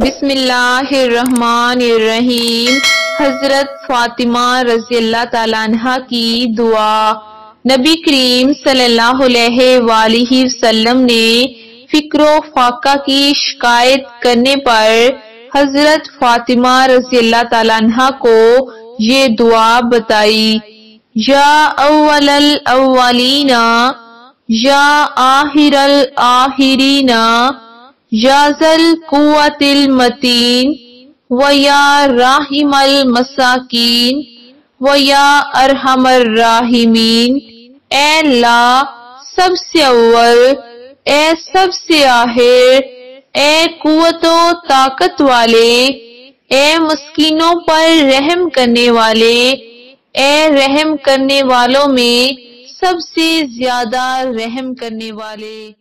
बिस्मिल्लाहिर्रहमानिर्रहीम। हजरत फातिमा रज़ी अल्लाह ताला अन्हा की दुआ। नबी करीम सल्लल्लाहु अलैहि वसल्लम ने फिक्रो फाका की शिकायत करने पर हजरत फातिमा रज़ी अल्लाह ताला अन्हा को ये दुआ बताई। या अव्वलल अव्वलीना, या आहिरल आहिरीना, या ज़ल कुव्वतिल मतीन, व या राहिमल मसाकीन, व या अरहमर राहिमीन। ए अल्लाह, सबसे अव्वल, ए सबसे आखिर, ए कुव्वतो ताकत वाले, ए मस्कीनों पर रहम करने वाले, ए रहम करने वालों में सबसे ज्यादा रहम करने वाले।